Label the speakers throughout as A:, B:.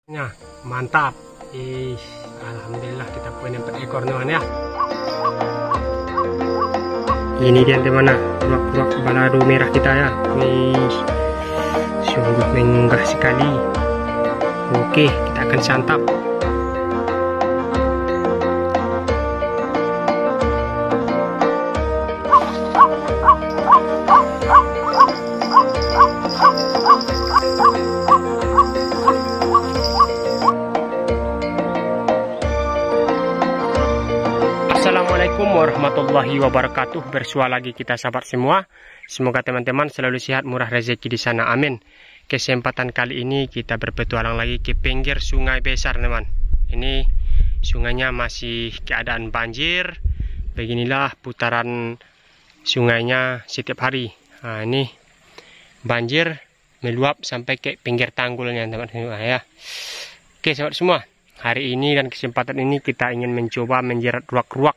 A: Ya, mantap. Alhamdulillah kita punya 4 ekor teman ya. Ini dia teman, ruak-ruak balado merah kita ya. Sungguh mengunggah sekali. Oke, kita akan santap. Assalamualaikum warahmatullahi wabarakatuh. Bersua lagi kita sahabat semua. Semoga teman-teman selalu sehat, murah rezeki di sana, amin. Kesempatan kali ini kita berpetualang lagi ke pinggir sungai besar teman. Ini sungainya masih keadaan banjir. Beginilah putaran sungainya setiap hari. Nah, ini banjir meluap sampai ke pinggir tanggulnya teman-teman ya. Oke sahabat semua, hari ini dan kesempatan ini kita ingin mencoba menjerat ruak-ruak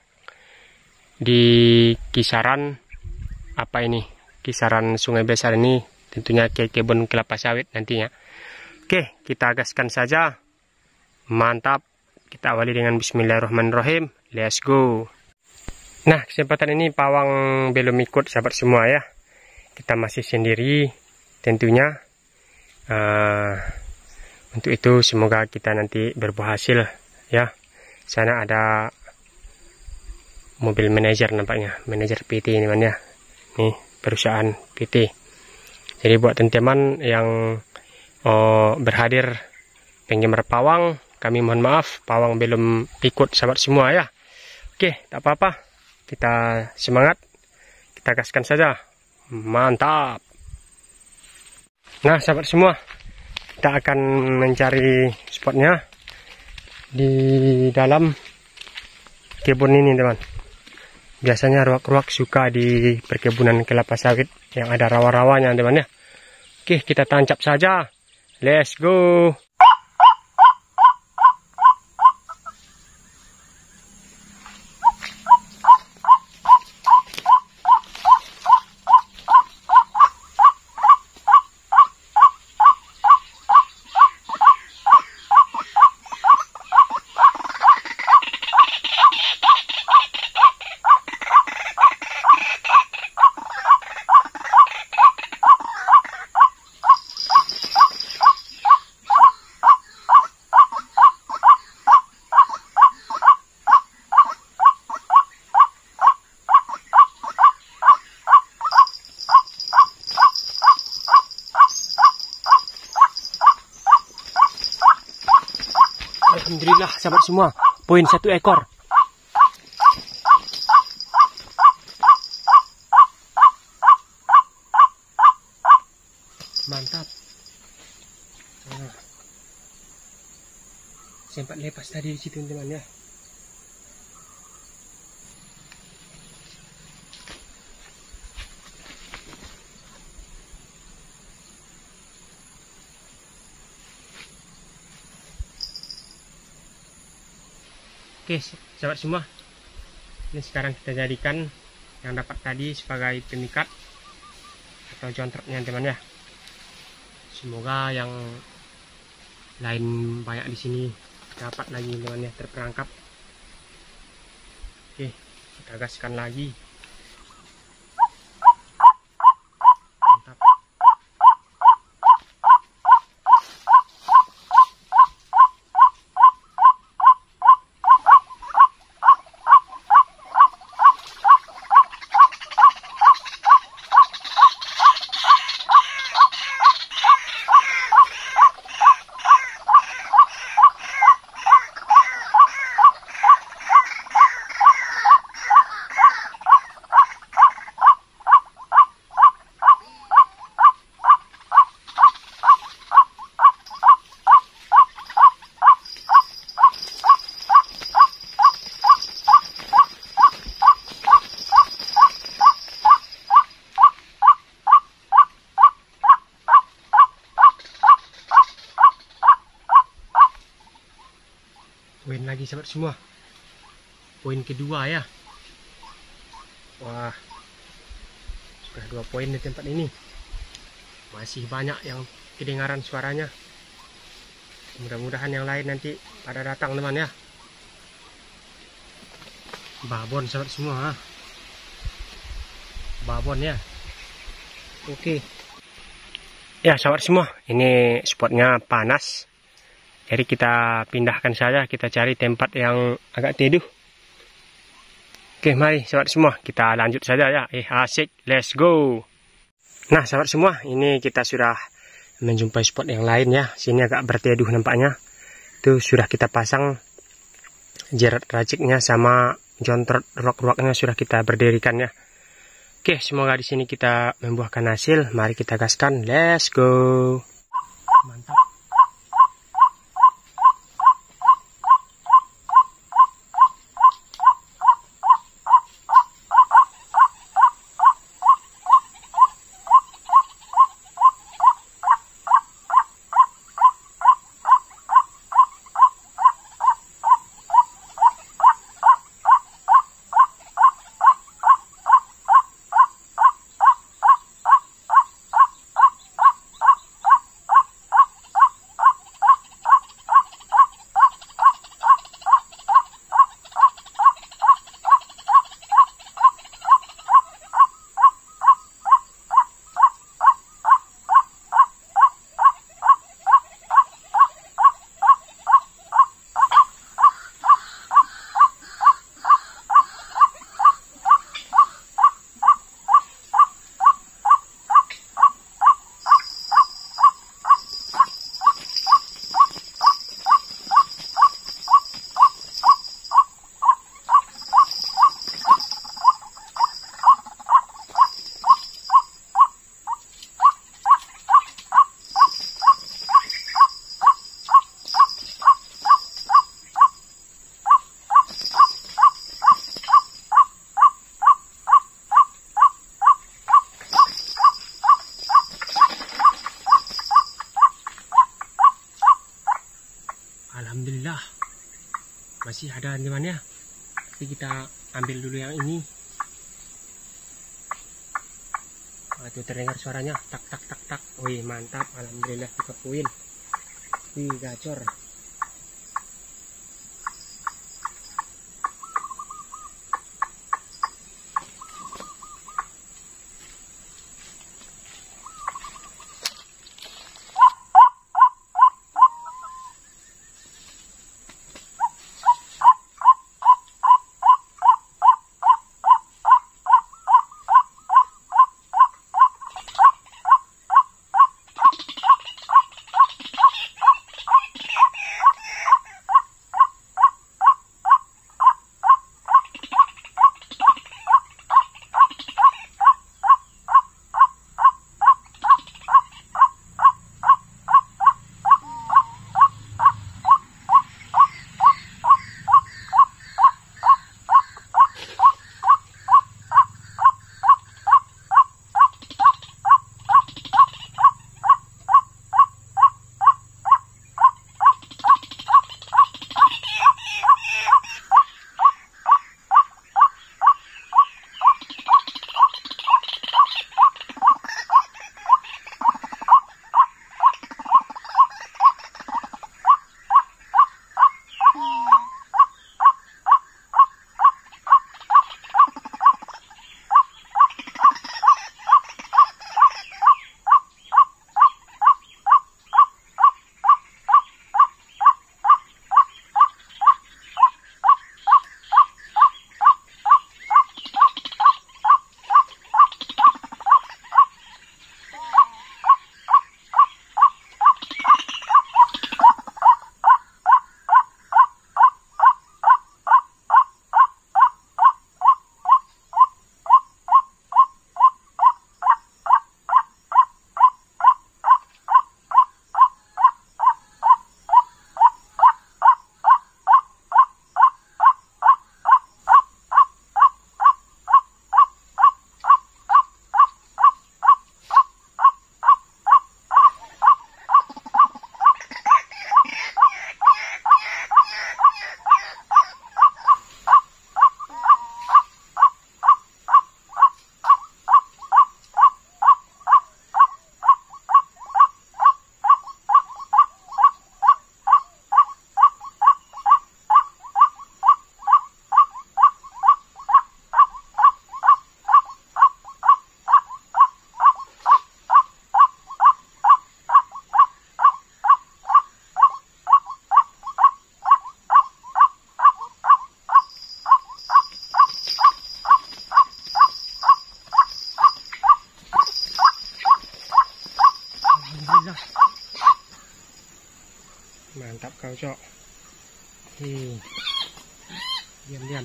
A: di kisaran kisaran sungai besar ini, tentunya ke kebun kelapa sawit nantinya. Oke, kita gaskan saja. Mantap. Kita awali dengan bismillahirrahmanirrahim. Let's go. Nah, kesempatan ini pawang belum ikut sahabat semua ya. Kita masih sendiri tentunya. Untuk itu semoga kita nanti berbuah hasil ya. Sana ada mobil manajer nampaknya, manajer PT ini teman ya. Nih perusahaan PT. Jadi buat teman-teman yang berhadir pengen berpawang, kami mohon maaf pawang belum ikut sahabat semua ya. Oke, tak apa-apa, kita semangat, kita gaskan saja. Mantap. Nah sahabat semua, kita akan mencari spotnya di dalam kebun ini teman. Biasanya ruak-ruak suka di perkebunan kelapa sawit yang ada rawa-rawanya teman ya. Oke, kita tancap saja. Let's go. Alhamdulillah sahabat semua, poin 1 ekor. Mantap. Nah, sempat lepas tadi di situ teman ya. Oke sahabat semua, ini sekarang kita jadikan yang dapat tadi sebagai pemikat atau jontroknya teman ya. Semoga yang lain banyak di sini dapat lagi teman ya, terperangkap. Oke, kita gaskan lagi. Mantap. Poin lagi sahabat semua, poin kedua ya. Wah, sudah 2 poin di tempat ini. Masih banyak yang kedengaran suaranya. Mudah-mudahan yang lain nanti pada datang teman ya. Babon sahabat semua. Babon ya. Oke. Ya sahabat semua, ini spotnya panas. Jadi kita pindahkan saja, kita cari tempat yang agak teduh. Oke, mari sahabat semua, kita lanjut saja ya. Asik, let's go. Nah sahabat semua, ini kita sudah menjumpai spot yang lain ya. Sini agak berteduh nampaknya. Itu sudah kita pasang jerat raciknya sama jontrot ruak-ruaknya sudah kita berdirikan ya. Oke, semoga di sini kita membuahkan hasil. Mari kita gaskan, let's go. Mantap. Alhamdulillah masih ada teman ya. Tapi kita ambil dulu yang ini. Itu terdengar suaranya tak tak tak tak. Wih mantap, alhamdulillah 3 poin. Wih gacor. Mantap kau, Cok. Diam.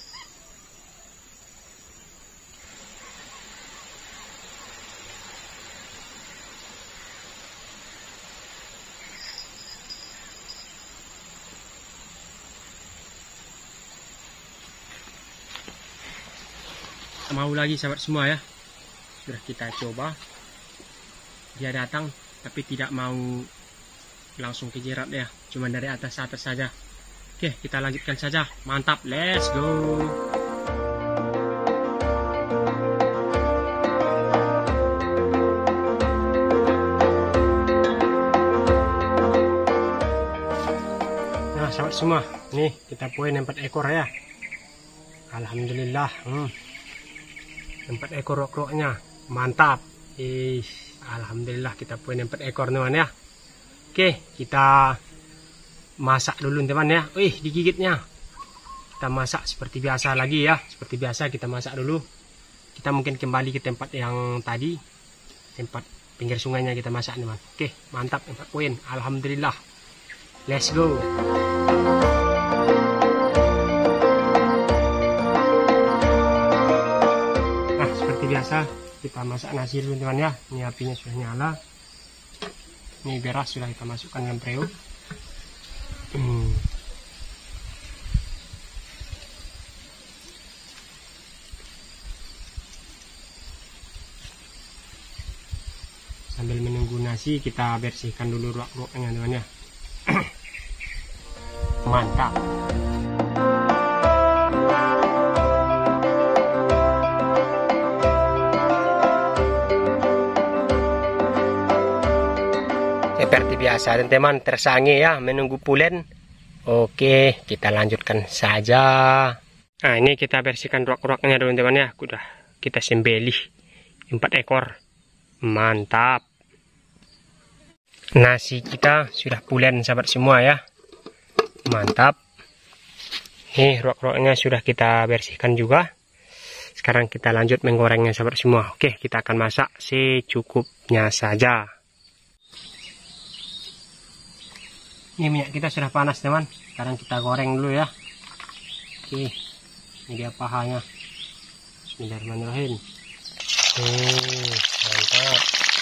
A: Mau lagi sahabat semua ya. Sudah kita coba. Dia datang tapi tidak mau langsung ke jerat ya. Cuma dari atas saja. Oke, kita lanjutkan saja. Mantap, let's go. Nah sahabat semua, nih kita poin 4 ekor ya. Alhamdulillah. 4 ekor rok-roknya mantap. Alhamdulillah kita poin 4 ekor teman ya. Oke, kita masak dulu teman ya. Digigitnya. Kita masak seperti biasa lagi ya. Seperti biasa kita masak dulu. Kita mungkin kembali ke tempat yang tadi, tempat pinggir sungainya kita masak teman. Oke, mantap 4 poin. Alhamdulillah. Let's go. Nah, seperti biasa kita masak nasi dulu teman ya. Ini apinya sudah nyala. Ini beras sudah kita masukkan dalam periuk. Sambil menunggu nasi kita bersihkan dulu ruak-ruaknya teman ya. Mantap. Seperti biasa teman-teman, tersangi ya menunggu pulen. Oke, kita lanjutkan saja. Nah, ini kita bersihkan ruak-ruaknya teman-teman ya. Udah kita sembelih 4 ekor. Mantap. Nasi kita sudah pulen sahabat semua ya. Mantap. Nih ruak-ruaknya sudah kita bersihkan juga. Sekarang kita lanjut menggorengnya sahabat semua. Oke, kita akan masak secukupnya saja. Ini minyak kita sudah panas teman. Sekarang kita goreng dulu ya. Oke, ini dia pahanya. Bismillahirrahmanirrahim. Mantap.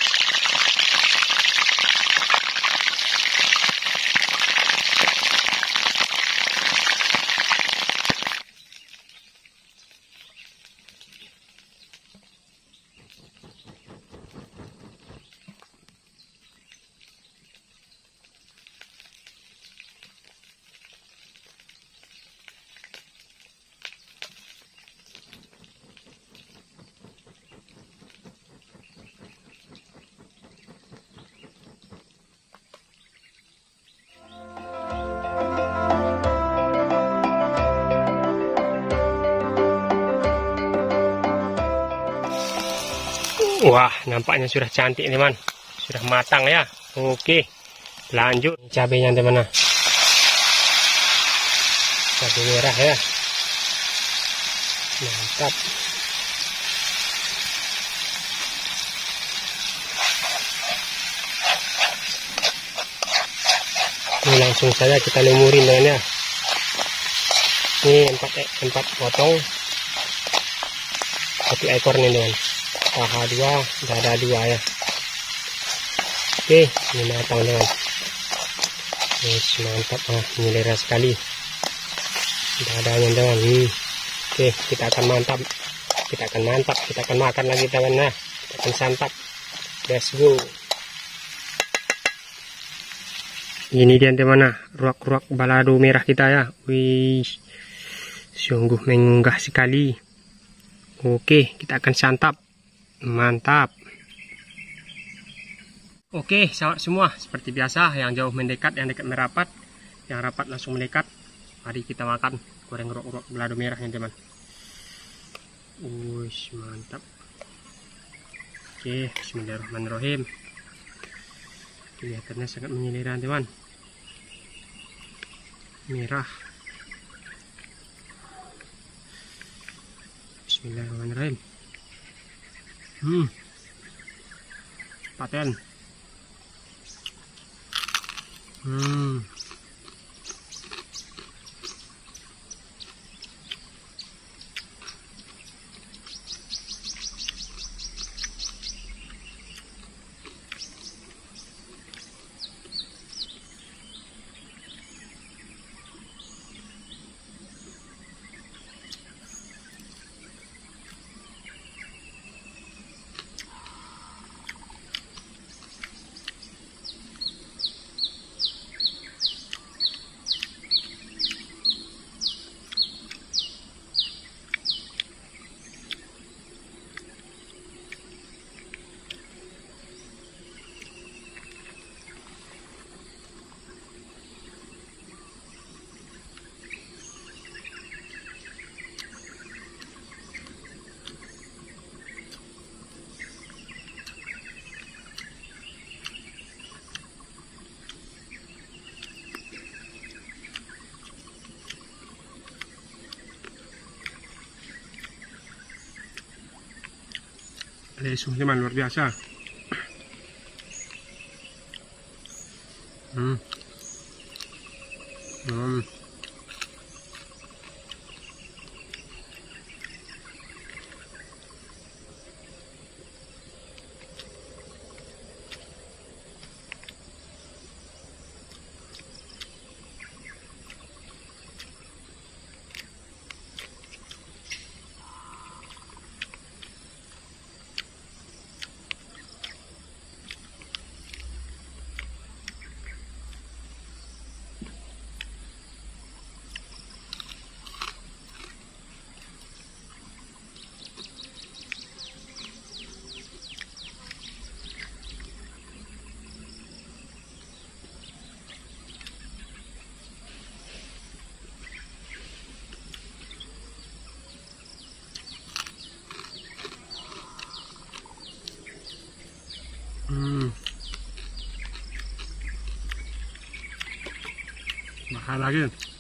A: Wah, nampaknya sudah cantik teman. Sudah matang ya. Oke, lanjut cabenya teman. Cabai merah ya. Mantap. Ini langsung saja kita lumurin teman ya. Ini 4 potong. 1 ekor nih teman. Paha 2, dada 2 ya. Oke, ini matang teman. Mantap, menyelera sekali dadanya teman. Oke, kita akan mantap. Kita akan makan lagi teman. Nah, kita akan santap. Let's go. Ini dia teman, ruak-ruak balado merah kita ya. Wih, sungguh mengunggah sekali. Oke, kita akan santap. Mantap. Oke sahabat semua, seperti biasa, yang jauh mendekat, yang dekat merapat, yang rapat langsung mendekat. Mari kita makan goreng ruak-ruak balado merah ya teman. Wih, mantap. Oke, bismillahirrahmanirrahim. Kelihatannya sangat menyelera teman. Merah. Bismillahirrahmanirrahim. Paten. Lesu teman, luar biasa. Hmm. Makan lagi.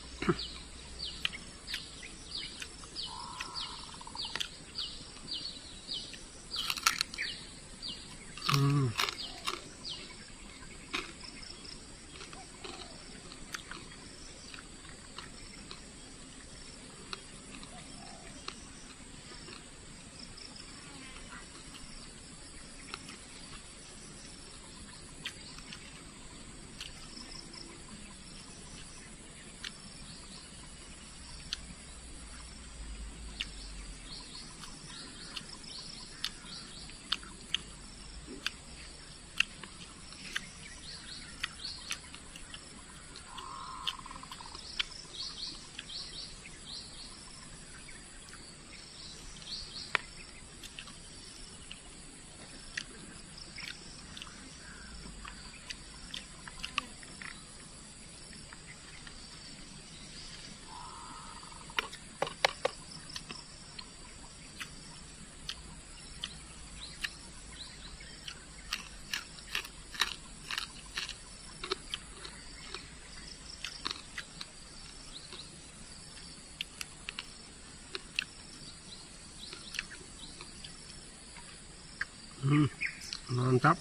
A: Mantap.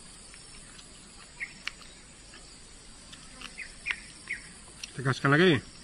A: Tegaskan lagi.